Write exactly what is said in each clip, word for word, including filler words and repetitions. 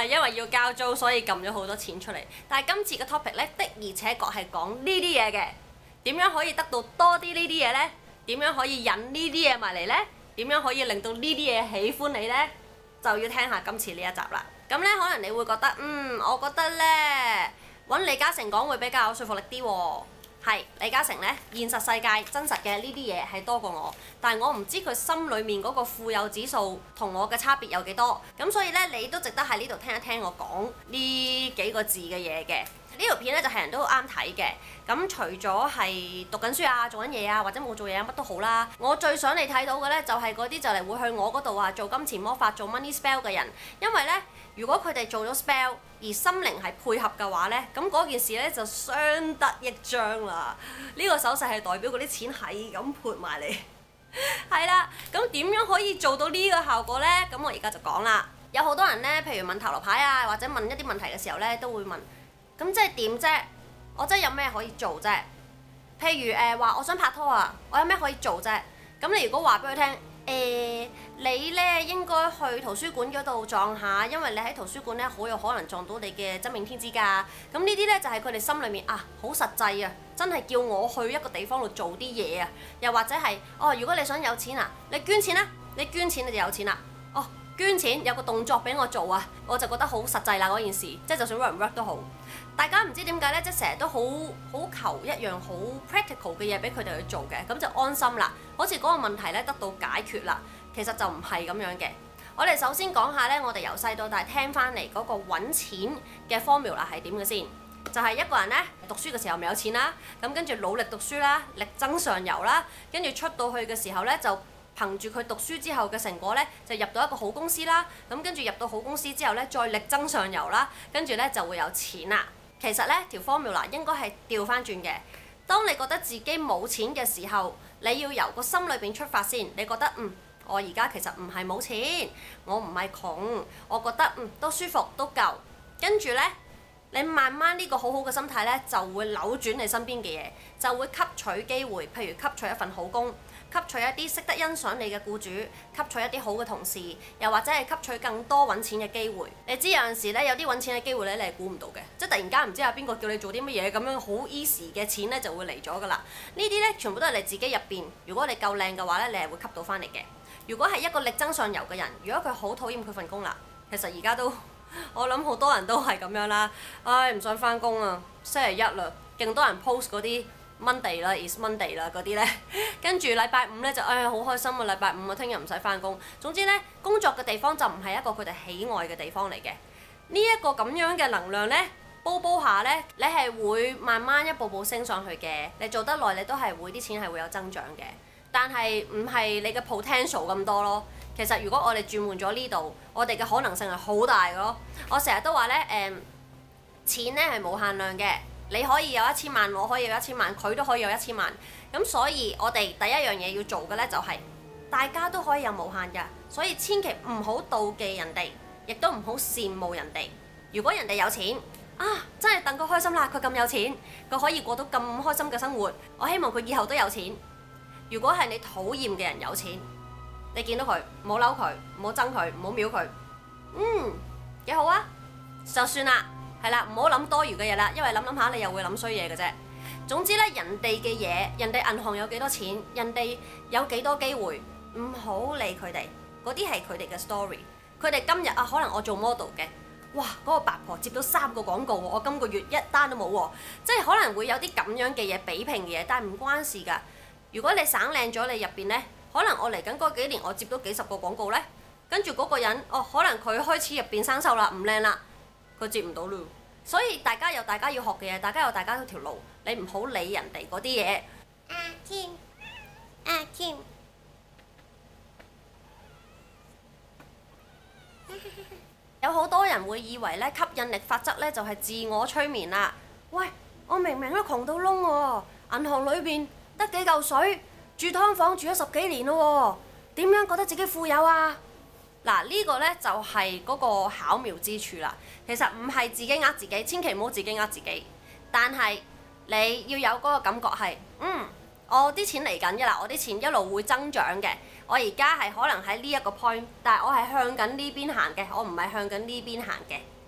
係因為要交租，所以撳咗好多錢出嚟。但係今次嘅 topic 咧，的而且確係講呢啲嘢嘅。點樣可以得到多啲呢啲嘢呢？點樣可以引呢啲嘢埋嚟呢？點樣可以令到呢啲嘢喜歡你呢？就要聽下今次呢一集啦。咁呢，可能你會覺得，嗯，我覺得呢，揾李嘉誠講會比較有說服力啲喎。係，李嘉誠呢，現實世界真實嘅呢啲嘢係多過我，但係我唔知佢心裡面嗰個富有指數同我嘅差別有幾多。咁所以呢，你都值得喺呢度聽一聽我講呢幾個字嘅嘢嘅。呢條片咧就係人都啱睇嘅，咁除咗係讀緊書啊、做緊嘢啊，或者冇做嘢啊，乜都好啦。我最想你睇到嘅咧就係嗰啲就嚟會去我嗰度啊做金錢魔法、做 money spell 嘅人，因為咧如果佢哋做咗 spell 而心靈係配合嘅話咧，咁嗰件事咧就相得益彰啦。呢個手勢係代表嗰啲錢係咁潑埋嚟，係啦。咁點樣可以做到呢個效果咧？咁我而家就講啦。有好多人咧，譬如問塔羅牌啊，或者問一啲問題嘅時候咧，都會問。咁即係點啫？我真係有咩可以做啫？譬如誒話、呃，我想拍拖啊，我有咩可以做啫？咁你如果話俾佢聽，誒、呃、你咧應該去圖書館嗰度撞下，因為你喺圖書館咧好有可能撞到你嘅真命天子㗎。咁呢啲咧就係佢哋心裡面啊，好實際啊，真係叫我去一個地方度做啲嘢啊。又或者係哦，如果你想有錢啊，你捐錢啦，你捐錢你就有錢啦。哦，捐錢有個動作俾我做啊，我就覺得好實際啦嗰件事，即係就算 work 唔 work 都好。大家唔知點解咧，即係成日都好好求一樣好 practical 嘅嘢俾佢哋去做嘅，咁就安心啦。好似嗰個問題咧得到解決啦，其實就唔係咁樣嘅。我哋首先講下咧，我哋由細到大聽翻嚟嗰個揾錢嘅 formula 係點嘅先，就係一個人咧讀書嘅時候咪有錢啦，咁跟住努力讀書啦，力爭上游啦，跟住出到去嘅時候咧就憑住佢讀書之後嘅成果咧，就入到一個好公司啦。咁跟住入到好公司之後咧，再力爭上游啦，跟住咧就會有錢啦。其實咧條 formula 應該係調翻轉嘅。當你覺得自己冇錢嘅時候，你要由個心裏邊出發先。你覺得嗯，我而家其實唔係冇錢，我唔係窮，我覺得嗯都舒服都夠。跟住咧，你慢慢呢個好好嘅心態咧，就會扭轉你身邊嘅嘢，就會吸取機會，譬如吸取一份好工，吸取一啲識得欣賞你嘅僱主，吸取一啲好嘅同事，又或者係吸取更多揾錢嘅機會。你知有陣時咧，有啲揾錢嘅機會咧，你係估唔到嘅，即係突然間唔知有邊個叫你做啲乜嘢，咁樣好 easy 嘅錢咧就會嚟咗㗎啦。呢啲咧全部都係你自己入邊，如果你夠靚嘅話咧，你係會吸到翻嚟嘅。如果係一個力爭上游嘅人，如果佢好討厭佢份工啦，其實而家都我諗好多人都係咁樣啦。唉，唔想翻工啊，星期一啦，勁多人 post 嗰啲。Monday 啦 ，is Monday 啦嗰啲咧，跟住禮拜五咧就唉好開心啊！禮拜五啊，聽日唔使翻工。總之咧，工作嘅地方就唔係一個佢哋喜愛嘅地方嚟嘅。呢一個咁樣嘅能量咧，煲煲下咧，你係會慢慢一步步升上去嘅。你做得耐，你都係會啲錢係會有增長嘅。但係唔係你嘅 potential 咁多咯。其實如果我哋轉換咗呢度，我哋嘅可能性係好大嘅咯。我成日都話咧，誒、嗯、錢咧係冇限量嘅。你可以有一千萬，我可以有一千萬，佢都可以有一千萬。咁所以我哋第一樣嘢要做嘅咧，就係大家都可以有無限㗎。所以千祈唔好妒忌人哋，亦都唔好羨慕人哋。如果人哋有錢啊，真係戥佢開心啦！佢咁有錢，佢可以過到咁開心嘅生活。我希望佢以後都有錢。如果係你討厭嘅人有錢，你見到佢唔好嬲佢，唔好憎佢，唔好藐佢。嗯，幾好啊，就算啦。係啦，唔好諗多餘嘅嘢啦，因為諗諗下你又會諗衰嘢嘅啫。總之咧，人哋嘅嘢，人哋銀行有幾多錢，人哋有幾多機會，唔好理佢哋。嗰啲係佢哋嘅 story。佢哋今日啊，可能我做 model 嘅，哇，嗰個八婆接到三個廣告喎，我今個月一單都冇喎，即係可能會有啲咁樣嘅嘢比拼嘅嘢，但係唔關事㗎。如果你省靚咗，你入邊咧，可能我嚟緊嗰幾年我接到幾十個廣告咧，跟住嗰個人哦，可能佢開始入邊生鏽啦，唔靚啦。佢接唔到咯，所以大家有大家要學嘅嘢，大家有大家嗰條路，你唔好理人哋嗰啲嘢。阿添，阿添，有好多人會以為咧吸引力法則咧就係自我催眠啦。喂，我明明都窮到窿喎，銀行裏邊得幾嚿水，住劏房住咗十幾年咯喎，點樣覺得自己富有啊？嗱，呢個咧就係嗰個巧妙之處啦。其實唔係自己呃自己，千祈唔好自己呃自己。但係你要有嗰個感覺係，嗯，我啲錢嚟緊嘅啦，我啲錢一路會增長嘅。我而家係可能喺呢一個 point，但係我係向緊呢邊行嘅，我唔係向緊呢邊行嘅。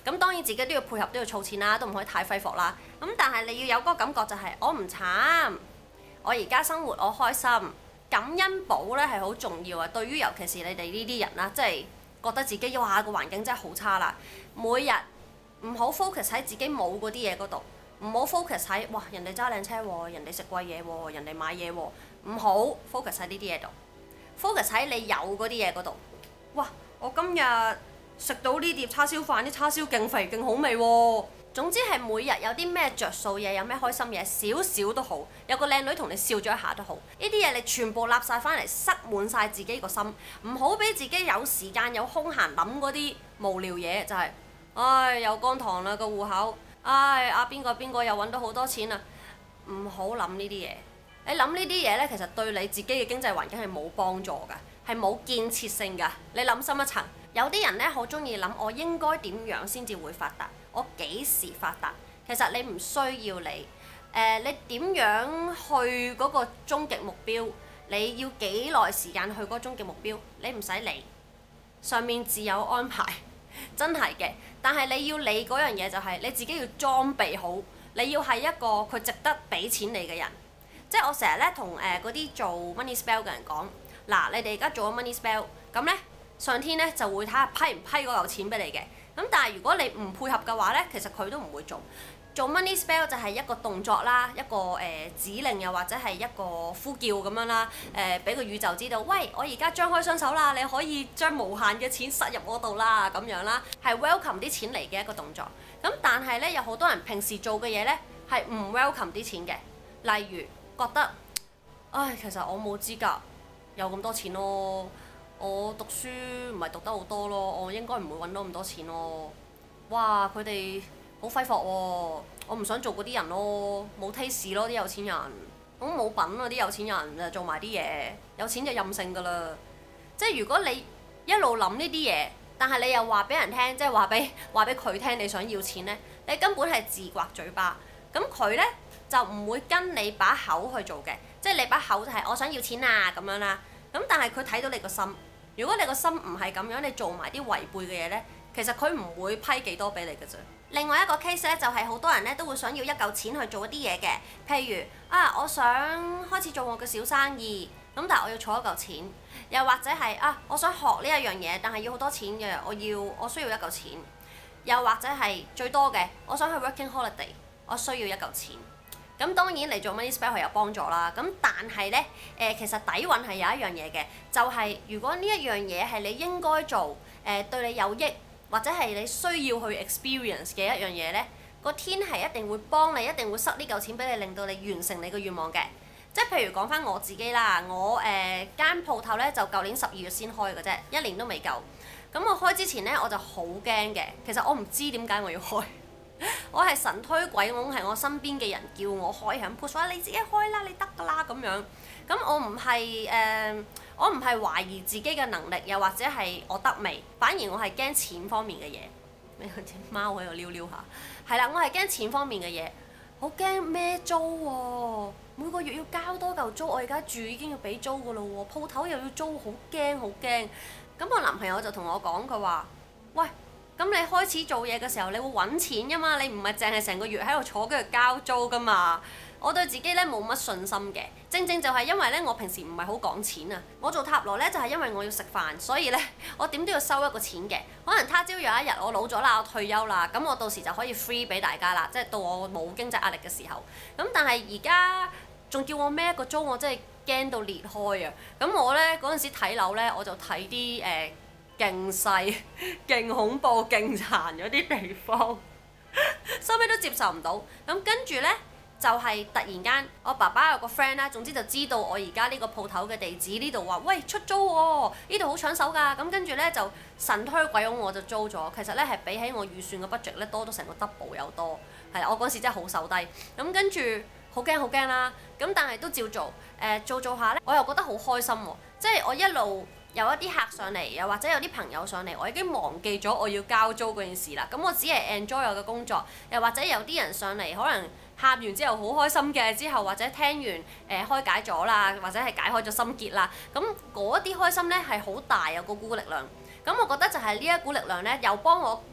咁當然自己都要配合，都要儲錢啦，都唔可以太揮霍啦。咁但係你要有嗰個感覺就係、是、我唔慘，我而家生活我開心，感恩簿咧係好重要啊！對於尤其是你哋呢啲人啦，即係覺得自己哇個環境真係好差啦，每日唔好 focus 喺自己冇嗰啲嘢嗰度，唔好 focus 喺哇人哋揸靚車喎，人哋食貴嘢喎，人哋買嘢喎，唔好 focus 喺呢啲嘢度 ，focus 喺你有嗰啲嘢嗰度。哇！我今日食到呢碟叉燒飯，啲叉燒勁肥勁好味喎。總之係每日有啲咩着數嘢，有咩開心嘢，少少都好，有個靚女同你笑咗一下都好。呢啲嘢你全部攬晒翻嚟，塞滿晒自己個心，唔好俾自己有時間有空閒諗嗰啲無聊嘢，就係、是，唉又乾塘啦個戶口，唉阿邊個邊個又揾到好多錢啦，唔好諗呢啲嘢。你諗呢啲嘢呢，其實對你自己嘅經濟環境係冇幫助㗎。係冇建設性㗎，你諗深一層。有啲人咧好中意諗，我應該點樣先至會發達？我幾時發達？其實你唔需要你，誒、呃、你點樣去嗰個終極目標？你要幾耐時間去嗰個終極目標？你唔使理，上面自有安排，真係嘅。但係你要理嗰樣嘢就係、是、你自己要裝備好，你要係一個佢值得俾錢你嘅人。即係我成日咧同誒嗰啲做 money spell 嘅人講。嗱，你哋而家做咗 money spell，咁咧上天咧就會睇下批唔批嗰嚿錢俾你嘅。咁但係如果你唔配合嘅話咧，其實佢都唔會做。做 money spell 就係一個動作啦，一個誒、呃、指令又或者係一個呼叫咁樣啦。誒、呃，俾個宇宙知道，喂，我而家張開雙手啦，你可以將無限嘅錢塞入我度啦，咁樣啦，係 welcome 啲錢嚟嘅一個動作。咁但係咧，有好多人平時做嘅嘢咧係唔 welcome 啲錢嘅，例如覺得，唉，其實我冇資格有咁多錢咯，我讀書唔係讀得好多咯，我應該唔會揾到咁多錢咯。哇！佢哋好揮霍喎，我唔想做嗰啲人咯，冇 taste 咯啲有錢人，咁冇品啊啲有錢人就做埋啲嘢，有錢就任性㗎啦。即係如果你一路諗呢啲嘢，但係你又話俾人聽，即係話俾話俾佢聽你想要錢呢，你根本係自刮嘴巴。咁佢呢，就唔會跟你把口去做嘅。即係你把口就係我想要錢啊咁樣啦，咁但係佢睇到你個心，如果你個心唔係咁樣，你做埋啲違背嘅嘢呢，其實佢唔會批幾多俾你嘅啫。另外一個 case 咧，就係好多人咧都會想要一嚿錢去做一啲嘢嘅，譬如啊，我想開始做我嘅小生意，咁但係我要儲一嚿錢，又或者係啊，我想學呢一樣嘢，但係要好多錢嘅，我要我需要一嚿錢，又或者係最多嘅，我想去 working holiday，我需要一嚿錢。咁當然嚟做 money spell 係有幫助啦，咁但係咧誒，其實底蘊係有一樣嘢嘅，就係、是、如果呢一樣嘢係你應該做，誒、呃、對你有益，或者係你需要去 experience 嘅一樣嘢咧，個天係一定會幫你，一定會塞呢嚿錢俾你，令到你完成你個願望嘅。即係譬如講翻我自己啦，我誒間鋪頭咧就舊年十二月先開嘅啫，一年都未夠。咁我開之前咧我就好驚嘅，其實我唔知點解我要開。我係神推鬼拱，係我身邊嘅人叫我開，係咁 push 話你自己開啦，你得㗎啦咁樣。咁我唔係誒，我唔係懷疑自己嘅能力，又或者係我得未，反而我係驚錢方面嘅嘢。你隻貓喺度撩撩下，係啦，我係驚錢方面嘅嘢，好驚孭租喎，每個月要交多嚿租，我而家住已經要俾租㗎咯喎，鋪頭又要租，好驚好驚。咁我男朋友就同我講，佢話：喂，咁你開始做嘢嘅時候，你會揾錢㗎嘛？你唔係淨係成個月喺度坐跟住交租㗎嘛？我對自己咧冇乜信心嘅，正正就係因為咧我平時唔係好講錢啊。我做塔羅咧就係因為我要食飯，所以咧我點都要收一個錢嘅。可能他朝有一日我老咗啦，我退休啦，咁我到時就可以 free 俾大家啦，即係到我冇經濟壓力嘅時候。咁但係而家仲叫我孭一個租，我真係驚到裂開啊！咁我咧嗰陣時睇樓咧，我就睇啲誒勁細、勁恐怖、勁殘嗰啲地方，收尾都接受唔到。咁跟住咧。就係突然間，我爸爸有個 friend 啦，總之就知道我而家呢個鋪頭嘅地址呢度話，喂出租喎，呢度好搶手㗎。咁跟住咧就神推鬼擁我就租咗。其實咧係比起我預算嘅 budget 咧多咗成個 double 有多。係啦，我嗰時真係好手低。咁跟住好驚好驚啦。咁但係都照做。誒、呃、做做下咧，我又覺得好開心喎。即係我一路有一啲客上嚟，又或者有啲朋友上嚟，我已經忘記咗我要交租嗰件事啦。咁我只係 enjoy 我嘅工作，又或者有啲人上嚟可能。喊完之後好開心嘅，之後或者聽完誒、呃、開解咗啦，或者係解開咗心結啦，咁嗰啲開心咧係好大，有個股力量。咁我覺得就係呢一股力量咧，又幫我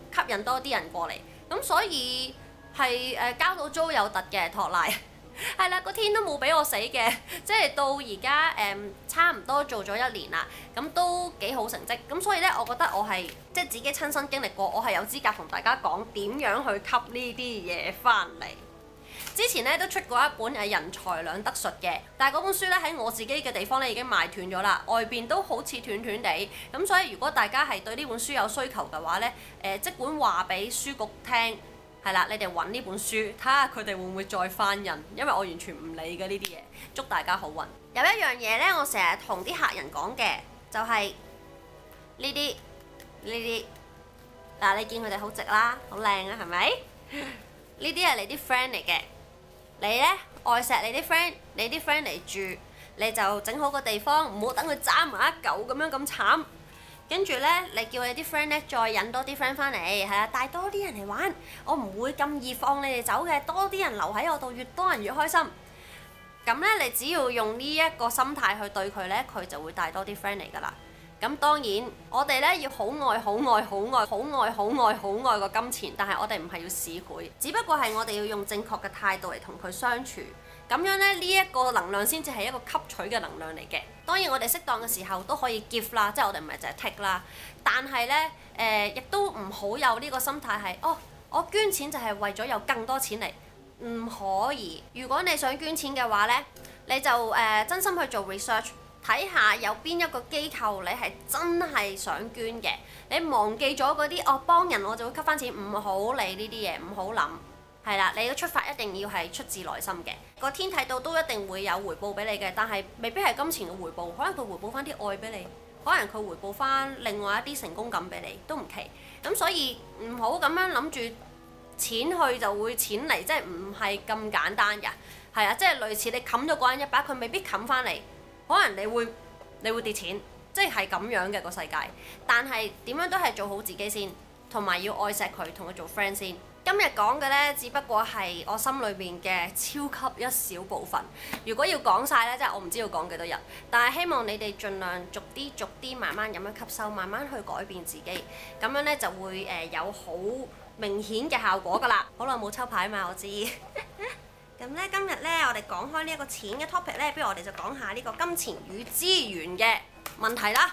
吸引多啲人過嚟。咁所以係誒交到租有突嘅托賴。係啦，個天都冇俾我死嘅，即係到而家誒差唔多做咗一年啦，咁都幾好成績。咁所以咧，我覺得我係即係自己親身經歷過，我係有資格同大家講點樣去吸呢啲嘢翻嚟。之前咧都出過一本誒人財兩得術嘅，但係嗰本書咧喺我自己嘅地方咧已經賣斷咗啦，外邊都好似斷斷地。咁所以如果大家係對呢本書有需求嘅話咧，誒即管話俾書局聽。係啦，你哋揾呢本書，睇下佢哋會唔會再翻印，因為我完全唔理嘅呢啲嘢。祝大家好運。有一樣嘢呢，我成日同啲客人講嘅，就係呢啲呢啲。嗱，你見佢哋好直啦，好靚啊，係咪？呢啲係你啲 friend 嚟嘅。你呢，愛錫你啲 friend，你啲 friend 嚟住，你就整好個地方，唔好等佢爭埋一嚿咁樣咁慘。跟住咧，你叫你啲 friend 咧，再引多啲 friend 翻嚟，係啦，帶多啲人嚟玩。我唔會咁易放你哋走嘅，多啲人留喺我度，越多人越開心。咁咧，你只要用呢一個心態去對佢咧，佢就會帶多啲 friend 嚟㗎啦。咁當然，我哋咧要好愛、好愛、好愛、好愛、好愛、好愛個金錢，但係我哋唔係要市儈，只不過係我哋要用正確嘅態度嚟同佢相處。咁樣咧，呢一個能量先至係一個吸取嘅能量嚟嘅。當然我哋適當嘅時候都可以 give 啦，即係我哋唔係淨係 take 啦。但係咧，誒亦都唔好有呢個心態係，哦，我捐錢就係為咗有更多錢嚟，唔可以。如果你想捐錢嘅話咧，你就誒真心去做 research，睇下有邊一個機構你係真係想捐嘅。你忘記咗嗰啲，哦幫人我就會吸翻錢，唔好理呢啲嘢，唔好諗。係啦，你嘅出發一定要係出自內心嘅，個天睇到都一定會有回報俾你嘅，但係未必係金錢嘅回報，可能佢回報翻啲愛俾你，可能佢回報翻另外一啲成功感俾你，都唔奇。咁所以唔好咁樣諗住錢去就會錢嚟，即係唔係咁簡單㗎。係啊，即係類似你冚咗嗰人一把，佢未必冚翻嚟，可能你會你會跌錢，即係係咁樣嘅個世界。但係點樣都係做好自己先，同埋要愛錫佢，同佢做 friend 先。今日講嘅呢，只不過係我心裏面嘅超級一小部分。如果要講晒呢，即係我唔知要講幾多日。但係希望你哋盡量逐啲逐啲慢慢咁樣吸收，慢慢去改變自己，咁樣呢，就會誒有好明顯嘅效果㗎啦。好耐冇抽牌嘛，我知。咁呢，今日呢，我哋講開呢一個錢嘅 topic 呢，不如我哋就講下呢個金錢與資源嘅問題啦。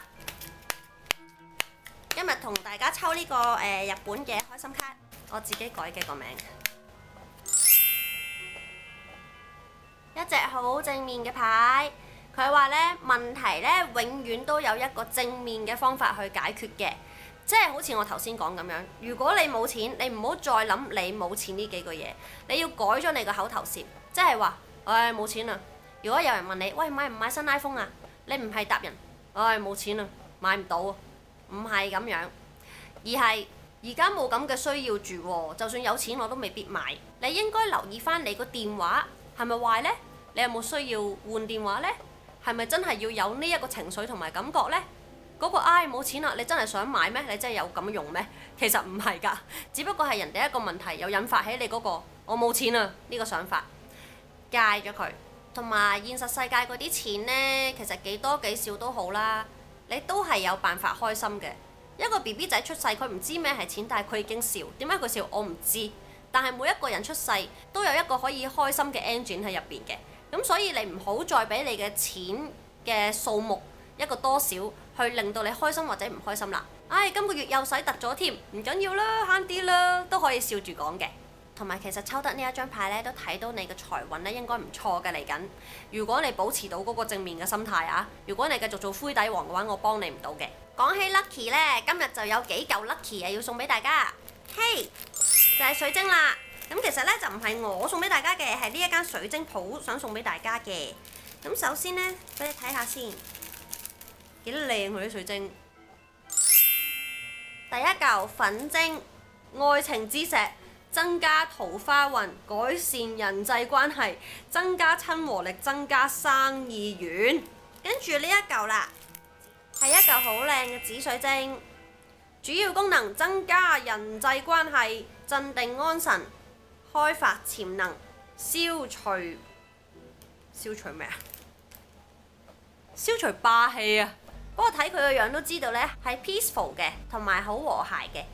今日同大家抽呢、這個誒、呃、日本嘅開心卡。我自己改嘅個名，一隻好正面嘅牌。佢話咧，問題咧永遠都有一個正面嘅方法去解決嘅，即係好似我頭先講咁樣。如果你冇錢，你唔好再諗你冇錢呢幾句嘢，你要改咗你個口頭禪，即係話，唉冇錢啊！如果有人問你，喂買唔買新 iPhone 啊？你唔係答人，唉冇錢啊，買唔到啊，唔係咁樣，而係。而家冇咁嘅需要住喎，就算有錢我都未必買。你應該留意翻你個電話係咪壞呢？你有冇需要換電話呢？係咪真係要有呢一個情緒同埋感覺呢？嗰個唉冇錢啦，你真係想買咩？你真係有咁用咩？其實唔係㗎，只不過係人哋一個問題又引發起你嗰個我冇錢啊呢個想法，戒咗佢。同埋現實世界嗰啲錢呢，其實幾多幾少都好啦，你都係有辦法開心嘅。一個 B B 仔出世，佢唔知咩係錢，但係佢已經笑。點解佢笑？我唔知。但係每一個人出世都有一個可以開心嘅 engine 喺入邊嘅。咁所以你唔好再俾你嘅錢嘅數目一個多少，去令到你開心或者唔開心啦。唉，今個月又使突咗添，唔緊要啦，慳啲啦，都可以笑住講嘅。同埋其實抽得呢一張牌咧，都睇到你嘅財運咧應該唔錯嘅嚟緊。如果你保持到嗰個正面嘅心態啊，如果你繼續做灰底王嘅話，我幫你唔到嘅。講起 lucky 咧，今日就有幾嚿 lucky 啊要送俾大家。嘿、hey，就係水晶啦。咁其實咧就唔係我送俾大家嘅，係呢一間水晶鋪想送俾大家嘅。咁首先咧，俾你睇下先，幾靚佢啲水晶。第一嚿粉晶，愛情之石。增加桃花運，改善人際關係，增加親和力，增加生意緣。跟住呢一嚿啦，係一嚿好靚嘅紫水晶，主要功能增加人際關係，鎮定安神，開發潛能，消除消除咩啊？消除霸氣啊！不過睇佢個樣都知道呢係 peaceful 嘅，同埋好和諧嘅。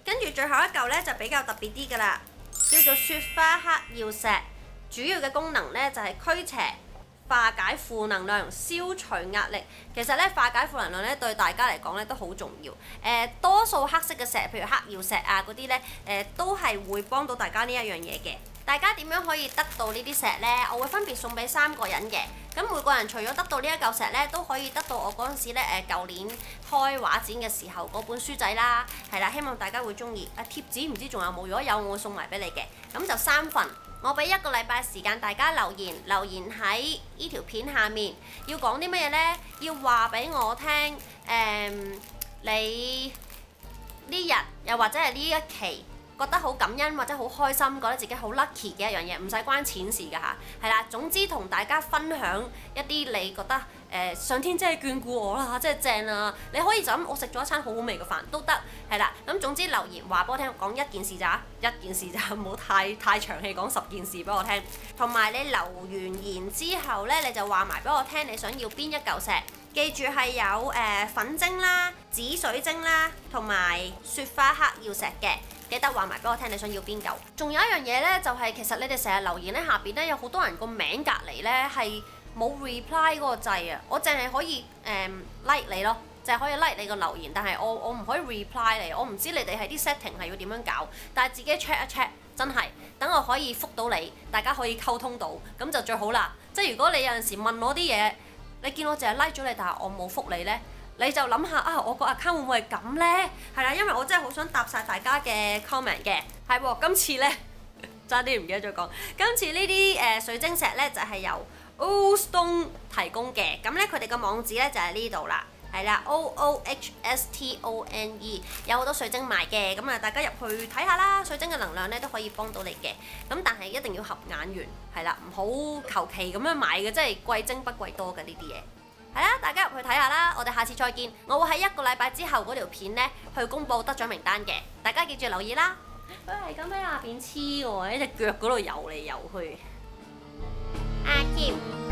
跟住最後一嚿呢，就比較特別啲㗎啦，叫做雪花黑曜石。主要嘅功能呢，就係驅邪、化解負能量、消除壓力。其實咧，化解負能量咧對大家嚟講咧都好重要。誒、呃，多數黑色嘅石，譬如黑曜石啊嗰啲咧，誒、呃、都係會幫到大家呢一樣嘢嘅。大家點樣可以得到呢啲石呢？我會分別送俾三個人嘅。咁每個人除咗得到呢一嚿石呢，都可以得到我嗰陣時咧誒舊年開畫展嘅時候嗰本書仔啦。係啦，希望大家會中意。啊，貼紙唔知仲有冇？如果有，我會送埋俾你嘅。咁就三份。我俾一個禮拜時間大家留言，留言喺呢條片下面，要講啲乜嘢呢？要話俾我聽，誒、嗯，你呢日又或者係呢一期覺得好感恩或者好開心，覺得自己好 lucky 嘅一樣嘢，唔使關錢事㗎嚇，係啦。總之同大家分享一啲你覺得誒、呃、上天真係眷顧我啦，真係正啊！你可以就咁，我食咗一餐好好味嘅飯都得，係啦。咁總之留言話俾我聽，講一件事咋，一件事咋，唔好太太長氣講十件事俾我聽。同埋你留完言之後呢，你就話埋俾我聽你想要邊一嚿石。記住係有誒、呃、粉晶啦、紫水晶啦，同埋雪花黑曜石嘅。記得話埋俾我聽你想要邊嚿。仲有一樣嘢呢，就係、是、其實你哋成日留言咧，下邊咧有好多人個名隔離呢係冇 reply 嗰個掣啊。我淨係可以誒、呃、like 你咯，淨係可以 like 你個留言，但係我我唔可以 reply 你。我唔知你哋係啲 setting 係要點樣搞，但係自己 check 一 check， 真係等我可以覆到你，大家可以溝通到，咁就最好啦。即係如果你有陣時問我啲嘢，你見我淨係 like 咗你，但係我冇覆你呢，你就諗下啊，我個 account 會唔會係咁呢？係啦，因為我真係好想答晒大家嘅 comment 嘅。係喎，今次呢，差啲唔記得咗講，今次呢啲誒水晶石呢，就係、是、由 Old Stone 提供嘅。咁呢，佢哋個網址呢，就喺呢度啦。係啦 ，O O H S T O N E 有好多水晶賣嘅，咁啊大家入去睇下啦。水晶嘅能量咧都可以幫到你嘅，咁但係一定要合眼緣，係啦，唔好求其咁樣買嘅，即係貴精不貴多嘅呢啲嘢。係啦，大家入去睇下啦，我哋下次再見。我會喺一個禮拜之後嗰條片咧去公佈得獎名單嘅，大家記住留意啦。佢係咁喺下邊黐喎，喺隻腳嗰度游嚟游去。阿 Kim。